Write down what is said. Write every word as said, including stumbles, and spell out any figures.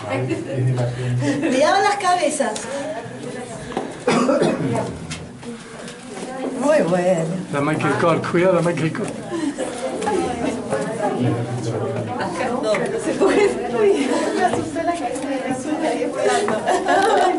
Cuidado las cabezas. Muy bueno. La Michael Cole, cuidado Michael Cole. Acá no, no se puede. La Susana que se resuelve ahí esperando.